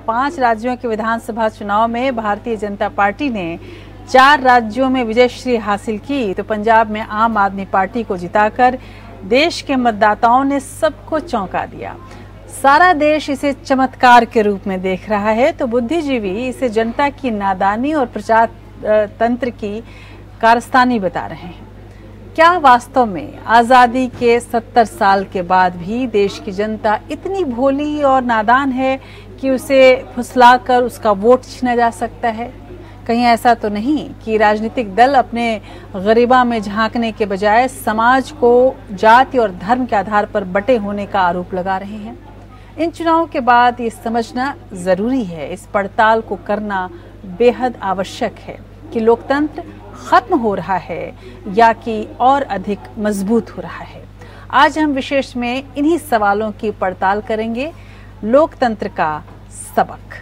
5 राज्यों के विधानसभा चुनाव में भारतीय जनता पार्टी ने 4 राज्यों में विजयश्री हासिल की, तो पंजाब में आम आदमी पार्टी को जिताकर देश के मतदाताओं ने सबको चौंका दिया। सारा देश इसे चमत्कार के रूप में देख रहा है, तो बुद्धिजीवी इसे जनता की नादानी और प्रचार तंत्र की कारस्तानी बता रहे हैं। क्या वास्तव में आजादी के 70 साल के बाद भी देश की जनता इतनी भोली और नादान है कि उसे फुसलाकर उसका वोट छीना जा सकता है? कहीं ऐसा तो नहीं कि राजनीतिक दल अपने गरिमा में झांकने के बजाय समाज को जाति और धर्म के आधार पर बटे होने का आरोप लगा रहे हैं? इन चुनावों के बाद ये समझना जरूरी है, इस पड़ताल को करना बेहद आवश्यक है कि लोकतंत्र खत्म हो रहा है या कि और अधिक मजबूत हो रहा है। आज हम विशेष में इन्हीं सवालों की पड़ताल करेंगे। लोकतंत्र का सबक।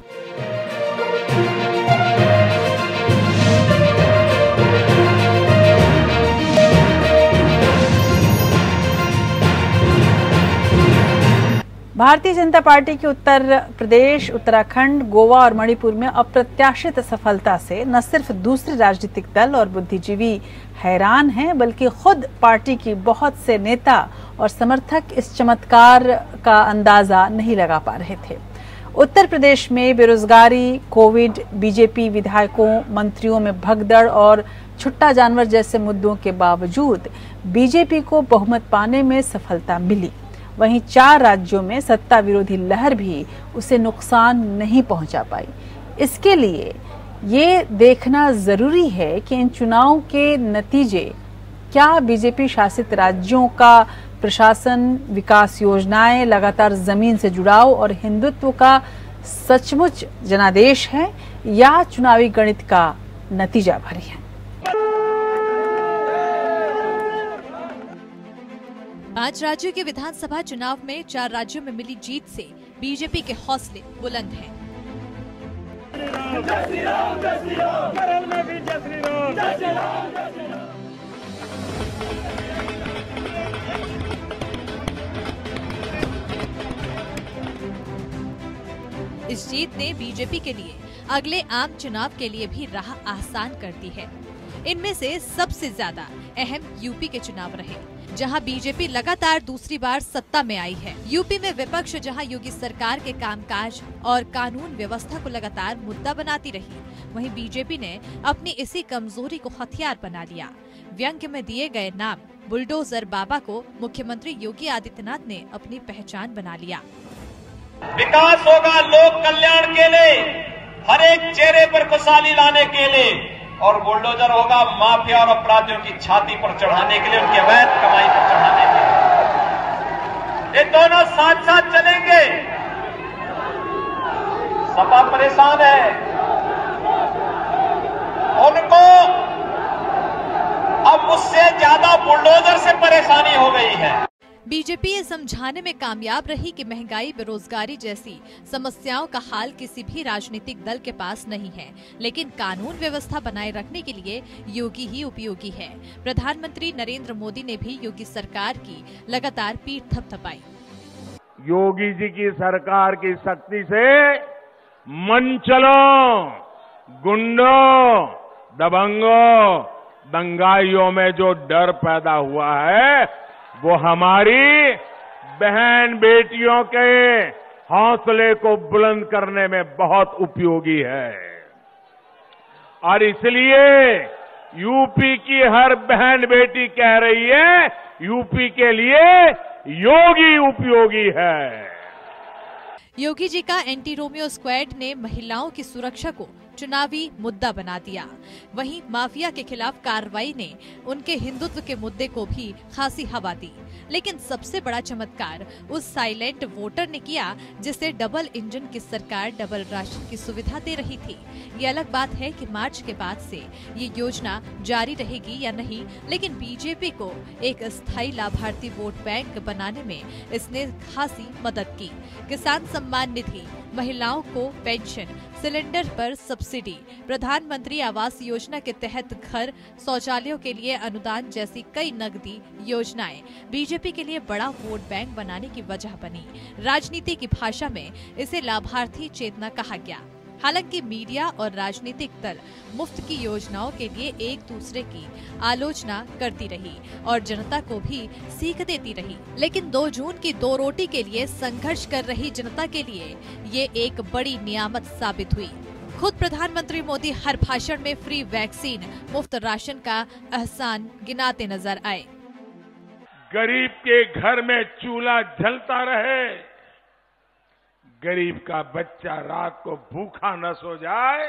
भारतीय जनता पार्टी की उत्तर प्रदेश, उत्तराखंड, गोवा और मणिपुर में अप्रत्याशित सफलता से न सिर्फ दूसरे राजनीतिक दल और बुद्धिजीवी हैरान हैं, बल्कि खुद पार्टी की बहुत से नेता और समर्थक इस चमत्कार का अंदाजा नहीं लगा पा रहे थे। उत्तर प्रदेश में बेरोजगारी, कोविड, बीजेपी विधायकों, मंत्रियों में भगदड़ और छुट्टा जानवर जैसे मुद्दों के बावजूद बीजेपी को बहुमत पाने में सफलता मिली। वहीं 4 राज्यों में सत्ता विरोधी लहर भी उसे नुकसान नहीं पहुंचा पाई। इसके लिए ये देखना जरूरी है कि इन चुनावों के नतीजे क्या बीजेपी शासित राज्यों का प्रशासन, विकास योजनाएं, लगातार जमीन से जुड़ाव और हिंदुत्व का सचमुच जनादेश है या चुनावी गणित का नतीजा भरी है। 5 राज्यों के विधानसभा चुनाव में 4 राज्यों में मिली जीत से बीजेपी के हौसले बुलंद हैं। इस जीत ने बीजेपी के लिए अगले आम चुनाव के लिए भी राह आसान कर दी है। इनमें से सबसे ज्यादा अहम यूपी के चुनाव रहे, जहां बीजेपी लगातार दूसरी बार सत्ता में आई है। यूपी में विपक्ष जहां योगी सरकार के कामकाज और कानून व्यवस्था को लगातार मुद्दा बनाती रही, वहीं बीजेपी ने अपनी इसी कमजोरी को हथियार बना लिया। व्यंग्य में दिए गए नाम बुलडोजर बाबा को मुख्यमंत्री योगी आदित्यनाथ ने अपनी पहचान बना लिया। विकास होगा लोक कल्याण के लिए, हर एक चेहरे पर खुशहाली लाने के लिए, और बुलडोजर होगा माफिया और अपराधियों की छाती पर चढ़ाने के लिए, उनकी अवैध कमाई पर चढ़ाने के लिए। ये दोनों साथ साथ चलेंगे। सपा परेशान है, उनको अब उससे ज्यादा बुलडोजर से परेशानी हो गई है। बीजेपी ये समझाने में कामयाब रही कि महंगाई, बेरोजगारी जैसी समस्याओं का हाल किसी भी राजनीतिक दल के पास नहीं है, लेकिन कानून व्यवस्था बनाए रखने के लिए योगी ही उपयोगी है। प्रधानमंत्री नरेंद्र मोदी ने भी योगी सरकार की लगातार पीठ थपथपाई। योगी जी की सरकार की शक्ति से मनचलों, गुंडों, दबंगों, दंगाइयों में जो डर पैदा हुआ है, वो हमारी बहन बेटियों के हौसले को बुलंद करने में बहुत उपयोगी है। और इसलिए यूपी की हर बहन बेटी कह रही है, यूपी के लिए योगी उपयोगी है। योगी जी का एंटी रोमियो स्क्वाड ने महिलाओं की सुरक्षा को चुनावी मुद्दा बना दिया। वहीं माफिया के खिलाफ कार्रवाई ने उनके हिंदुत्व के मुद्दे को भी खासी हवा दी। लेकिन सबसे बड़ा चमत्कार उस साइलेंट वोटर ने किया जिसे डबल इंजन की सरकार डबल राशन की सुविधा दे रही थी। ये अलग बात है कि मार्च के बाद से ये योजना जारी रहेगी या नहीं, लेकिन बीजेपी को एक स्थायी लाभार्थी वोट बैंक बनाने में इसने खासी मदद की। किसान सम्मान निधि, महिलाओं को पेंशन, सिलेंडर पर सब्सिडी, प्रधानमंत्री आवास योजना के तहत घर, शौचालयों के लिए अनुदान जैसी कई नकदी योजनाएं बीजेपी के लिए बड़ा वोट बैंक बनाने की वजह बनी। राजनीति की भाषा में इसे लाभार्थी चेतना कहा गया। हालांकि मीडिया और राजनीतिक दल मुफ्त की योजनाओं के लिए एक दूसरे की आलोचना करती रही और जनता को भी सीख देती रही, लेकिन 2 जून की 2 रोटी के लिए संघर्ष कर रही जनता के लिए ये एक बड़ी नियामत साबित हुई। खुद प्रधानमंत्री मोदी हर भाषण में फ्री वैक्सीन, मुफ्त राशन का एहसान गिनाते नजर आए। गरीब के घर में चूल्हा जलता रहे, गरीब का बच्चा रात को भूखा न सो जाए,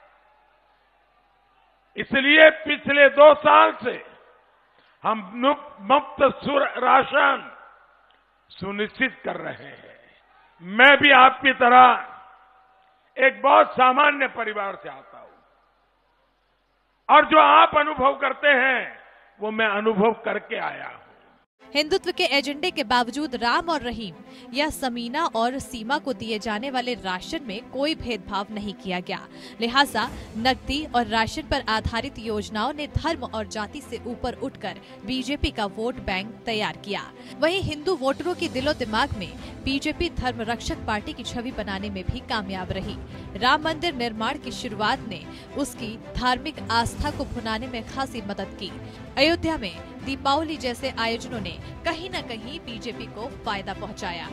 इसलिए पिछले 2 साल से हम मुफ्त राशन सुनिश्चित कर रहे हैं। मैं भी आपकी तरह एक बहुत सामान्य परिवार से आता हूं और जो आप अनुभव करते हैं वो मैं अनुभव करके आया हूं। हिंदुत्व के एजेंडे के बावजूद राम और रहीम या समीना और सीमा को दिए जाने वाले राशन में कोई भेदभाव नहीं किया गया। लिहाजा नकदी और राशन पर आधारित योजनाओं ने धर्म और जाति से ऊपर उठकर बीजेपी का वोट बैंक तैयार किया। वहीं हिंदू वोटरों की दिलो दिमाग में बीजेपी धर्म रक्षक पार्टी की छवि बनाने में भी कामयाब रही। राम मंदिर निर्माण की शुरुआत ने उसकी धार्मिक आस्था को भुनाने में खासी मदद की। अयोध्या में दीपावली जैसे आयोजनों ने कहीं न कहीं बीजेपी को फायदा पहुंचाया।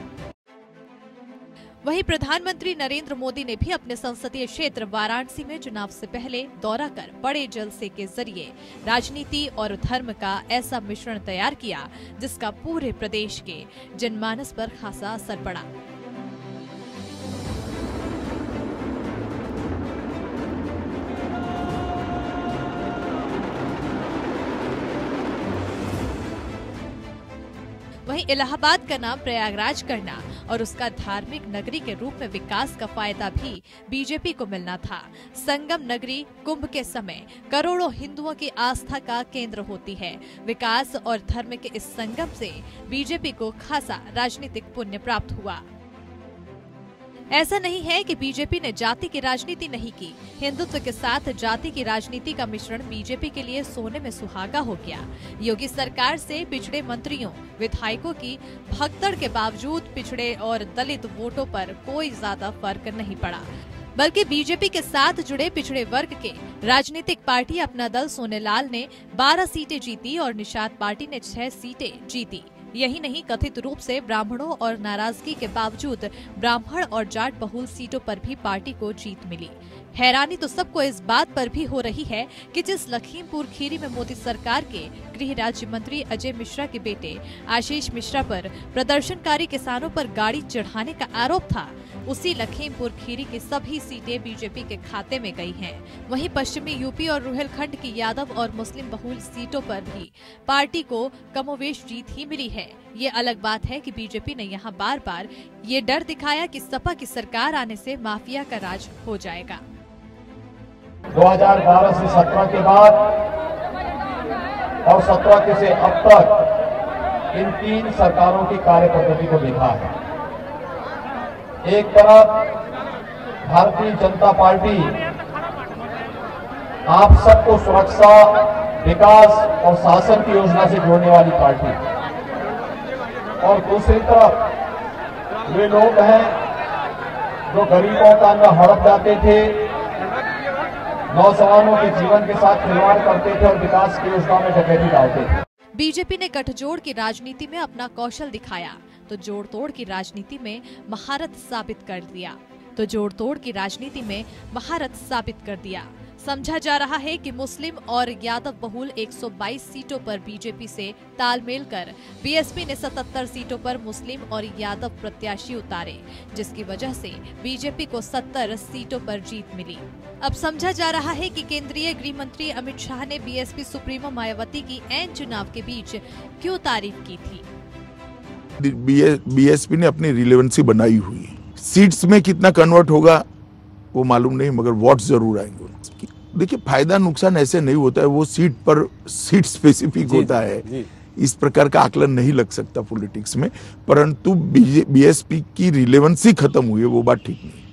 वहीं प्रधानमंत्री नरेंद्र मोदी ने भी अपने संसदीय क्षेत्र वाराणसी में चुनाव से पहले दौरा कर बड़े जलसे के जरिए राजनीति और धर्म का ऐसा मिश्रण तैयार किया जिसका पूरे प्रदेश के जनमानस पर खासा असर पड़ा। वहीं इलाहाबाद का नाम प्रयागराज करना और उसका धार्मिक नगरी के रूप में विकास का फायदा भी बीजेपी को मिलना था। संगम नगरी कुंभ के समय करोड़ों हिंदुओं की आस्था का केंद्र होती है। विकास और धर्म के इस संगम से बीजेपी को खासा राजनीतिक पुण्य प्राप्त हुआ। ऐसा नहीं है कि बीजेपी ने जाति की राजनीति नहीं की। हिंदुत्व के साथ जाति की राजनीति का मिश्रण बीजेपी के लिए सोने में सुहागा हो गया। योगी सरकार से पिछड़े मंत्रियों, विधायकों की भगदड़ के बावजूद पिछड़े और दलित वोटों पर कोई ज्यादा फर्क नहीं पड़ा, बल्कि बीजेपी के साथ जुड़े पिछड़े वर्ग के राजनीतिक पार्टी अपना दल सोनेलाल ने 12 सीटें जीती और निषाद पार्टी ने 6 सीटें जीती। यही नहीं, कथित रूप से ब्राह्मणों और नाराजगी के बावजूद ब्राह्मण और जाट बहुल सीटों पर भी पार्टी को जीत मिली। हैरानी तो सबको इस बात पर भी हो रही है कि जिस लखीमपुर खीरी में मोदी सरकार के गृह राज्य मंत्री अजय मिश्रा के बेटे आशीष मिश्रा पर प्रदर्शनकारी किसानों पर गाड़ी चढ़ाने का आरोप था, उसी लखीमपुर खीरी की सभी सीटें बीजेपी के खाते में गई हैं। वहीं पश्चिमी यूपी और रुहेलखंड की यादव और मुस्लिम बहुल सीटों पर भी पार्टी को कमोवेश जीत ही मिली है। ये अलग बात है कि बीजेपी ने यहाँ बार बार ये डर दिखाया कि सपा की सरकार आने से माफिया का राज हो जाएगा। 2012 से 17 के बाद और 17 से अब तक इन 3 सरकारों की कार्य पद्धति को देखा है। एक तरफ भारतीय जनता पार्टी आप सबको सुरक्षा, विकास और शासन की योजना से जोड़ने वाली पार्टी, और दूसरी तरफ वे लोग हैं जो गरीबों का अन्न हड़प जाते थे, नौजवानों के जीवन के साथ खिलवाड़ करते थे और विकास की योजना में डकैती डालते थे। बीजेपी ने गठजोड़ की राजनीति में अपना कौशल दिखाया तो जोड़ तोड़ की राजनीति में महारत साबित कर दिया। समझा जा रहा है कि मुस्लिम और यादव बहुल 122 सीटों पर बीजेपी से तालमेल कर बीएसपी ने 77 सीटों पर मुस्लिम और यादव प्रत्याशी उतारे, जिसकी वजह से बीजेपी को 70 सीटों पर जीत मिली। अब समझा जा रहा है कि केंद्रीय गृह मंत्री अमित शाह ने बीएसपी सुप्रीमो मायावती की ऐन चुनाव के बीच क्यों तारीफ की थी। बीएसपी ने अपनी रिलेवेंसी बनाई हुई है। सीट्स में कितना कन्वर्ट होगा वो मालूम नहीं, मगर वोट जरूर आएंगे। देखिए, फायदा नुकसान ऐसे नहीं होता है, वो सीट स्पेसिफिक होता है। इस प्रकार का आकलन नहीं लग सकता पॉलिटिक्स में, परंतु बीएसपी की रिलेवेंसी खत्म हुई है, वो बात ठीक नहीं।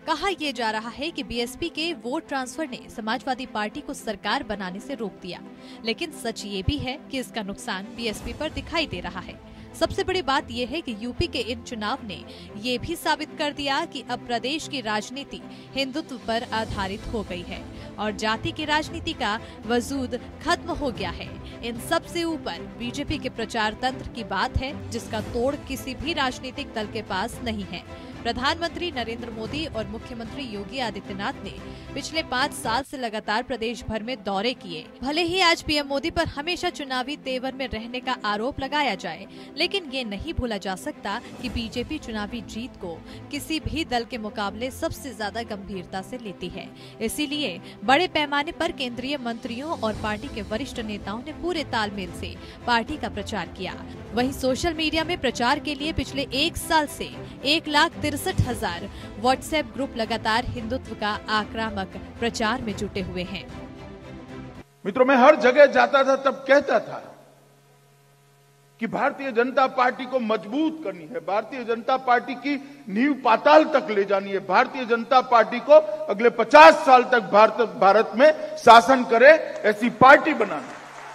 कहा यह जा रहा है कि बीएसपी के वोट ट्रांसफर ने समाजवादी पार्टी को सरकार बनाने से रोक दिया, लेकिन सच ये भी है कि इसका नुकसान बीएसपी पर दिखाई दे रहा है। सबसे बड़ी बात यह है कि यूपी के इन चुनाव ने ये भी साबित कर दिया कि अब प्रदेश की राजनीति हिंदुत्व पर आधारित हो गई है और जाति की राजनीति का वजूद खत्म हो गया है। इन सब से ऊपर बीजेपी के प्रचार तंत्र की बात है, जिसका तोड़ किसी भी राजनीतिक दल के पास नहीं है। प्रधानमंत्री नरेंद्र मोदी और मुख्यमंत्री योगी आदित्यनाथ ने पिछले 5 साल से लगातार प्रदेश भर में दौरे किए। भले ही आज पीएम मोदी पर हमेशा चुनावी तेवर में रहने का आरोप लगाया जाए, लेकिन ये नहीं भूला जा सकता कि बीजेपी चुनावी जीत को किसी भी दल के मुकाबले सबसे ज्यादा गंभीरता से लेती है। इसीलिए बड़े पैमाने पर केंद्रीय मंत्रियों और पार्टी के वरिष्ठ नेताओं ने पूरे तालमेल से पार्टी का प्रचार किया। वहीं सोशल मीडिया में प्रचार के लिए पिछले 1 साल से 1,63,000 व्हाट्सएप ग्रुप लगातार हिंदुत्व का आक्रामक प्रचार में जुटे हुए हैं। मित्रों, मैं हर जगह जाता था तब कहता था कि भारतीय जनता पार्टी को मजबूत करनी है, भारतीय जनता पार्टी की नींव पाताल तक ले जानी है, भारतीय जनता पार्टी को अगले 50 साल तक भारत में शासन करे ऐसी पार्टी बनाना।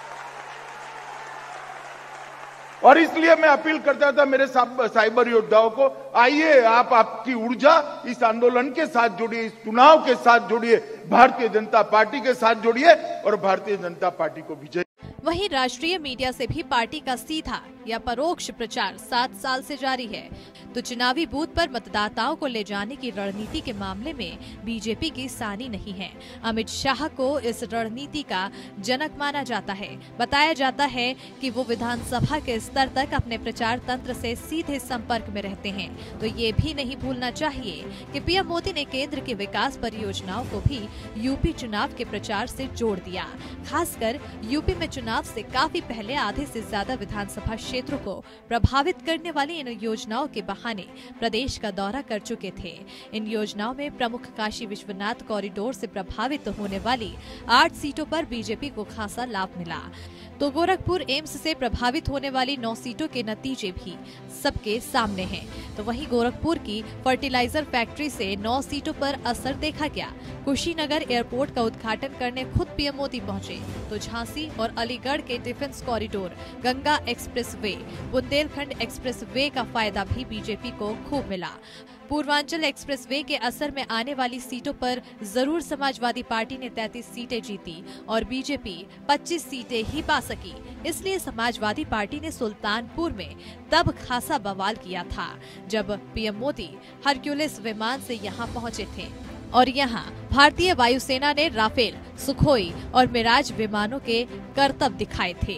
और इसलिए मैं अपील करता था मेरे साइबर योद्धाओं को, आइए आप आपकी ऊर्जा इस आंदोलन के साथ जोड़िए, इस चुनाव के साथ जोड़िए, भारतीय जनता पार्टी के साथ जोड़िए और भारतीय जनता पार्टी को विजय। वहीं राष्ट्रीय मीडिया से भी पार्टी का सीधा या परोक्ष प्रचार 7 साल से जारी है, तो चुनावी बूथ पर मतदाताओं को ले जाने की रणनीति के मामले में बीजेपी की सानी नहीं है। अमित शाह को इस रणनीति का जनक माना जाता है। बताया जाता है कि वो विधानसभा के स्तर तक अपने प्रचार तंत्र से सीधे संपर्क में रहते हैं। तो ये भी नहीं भूलना चाहिए कि पीएम मोदी ने केंद्र की विकास परियोजनाओं को भी यूपी चुनाव के प्रचार से जोड़ दिया। खासकर यूपी में चुनाव से काफी पहले आधे से ज्यादा विधानसभा क्षेत्रों को प्रभावित करने वाली इन योजनाओं के बहाने प्रदेश का दौरा कर चुके थे। इन योजनाओं में प्रमुख काशी विश्वनाथ कॉरिडोर से प्रभावित होने वाली 8 सीटों पर बीजेपी को खासा लाभ मिला, तो गोरखपुर एम्स से प्रभावित होने वाली 9 सीटों के नतीजे भी सबके सामने हैं। तो वहीं गोरखपुर की फर्टिलाइजर फैक्ट्री से 9 सीटों पर असर देखा गया। कुशीनगर एयरपोर्ट का उद्घाटन करने खुद पीएम मोदी पहुंचे, तो झांसी और अलीगढ़ के defence corridor, Ganga expressway, Bundelkhand expressway का फायदा भी बीजेपी को खूब मिला। पूर्वांचल एक्सप्रेसवे के असर में आने वाली सीटों पर जरूर समाजवादी पार्टी ने 33 सीटें जीती और बीजेपी 25 सीटें ही पा सकी। इसलिए समाजवादी पार्टी ने सुल्तानपुर में तब खासा बवाल किया था जब पीएम मोदी हरक्यूलिस विमान से यहां पहुंचे थे और यहां भारतीय वायुसेना ने राफेल, सुखोई और मिराज विमानों के करतब दिखाए थे।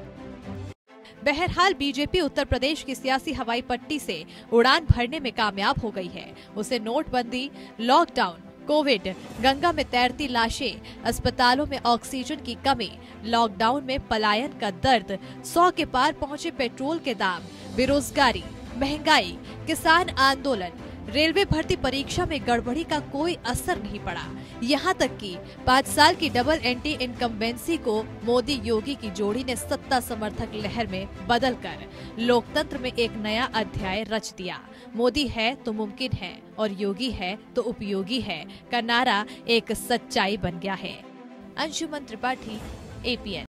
बहरहाल बीजेपी उत्तर प्रदेश की सियासी हवाई पट्टी से उड़ान भरने में कामयाब हो गई है। उसे नोटबंदी, लॉकडाउन, कोविड, गंगा में तैरती लाशें, अस्पतालों में ऑक्सीजन की कमी, लॉकडाउन में पलायन का दर्द, 100 के पार पहुंचे पेट्रोल के दाम, बेरोजगारी, महंगाई, किसान आंदोलन, रेलवे भर्ती परीक्षा में गड़बड़ी का कोई असर नहीं पड़ा। यहाँ तक कि 5 साल की डबल एंटी इनकम्बेंसी को मोदी योगी की जोड़ी ने सत्ता समर्थक लहर में बदलकर लोकतंत्र में एक नया अध्याय रच दिया। मोदी है तो मुमकिन है और योगी है तो उपयोगी है का नारा एक सच्चाई बन गया है। अंशुमन त्रिपाठी, APN।